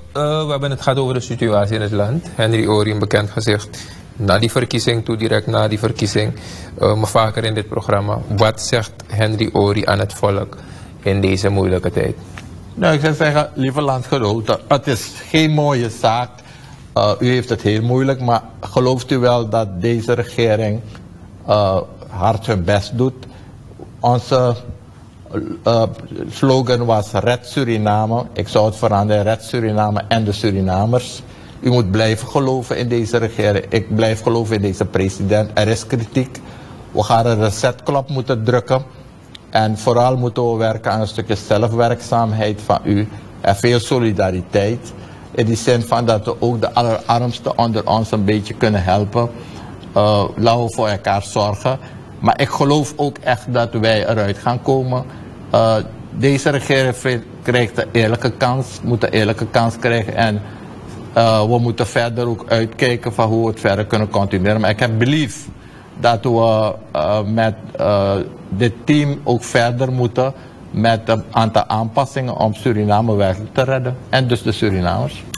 we hebben het gehad over de situatie in het land. Henry Ory, een bekend gezicht. Na die verkiezing, direct na die verkiezing, maar vaker in dit programma. Wat zegt Henry Ory aan het volk in deze moeilijke tijd? Nou, ik zou zeggen, lieve landgenoten, het is geen mooie zaak. U heeft het heel moeilijk, maar gelooft u wel dat deze regering hard hun best doet? Onze slogan was Red Suriname. Ik zou het veranderen, Red Suriname en de Surinamers. U moet blijven geloven in deze regering. Ik blijf geloven in deze president. Er is kritiek. We gaan een resetklap moeten drukken. En vooral moeten we werken aan een stukje zelfwerkzaamheid van u. En veel solidariteit. In die zin van dat we ook de allerarmsten onder ons een beetje kunnen helpen. Laten we voor elkaar zorgen. Maar ik geloof ook echt dat wij eruit gaan komen. Deze regering krijgt een eerlijke kans. Moet een eerlijke kans krijgen. En we moeten verder ook uitkijken van hoe we het verder kunnen continueren. Maar ik heb belief dat we met dit team ook verder moeten met een aantal aanpassingen om Suriname werkelijk te redden. En dus de Surinamers.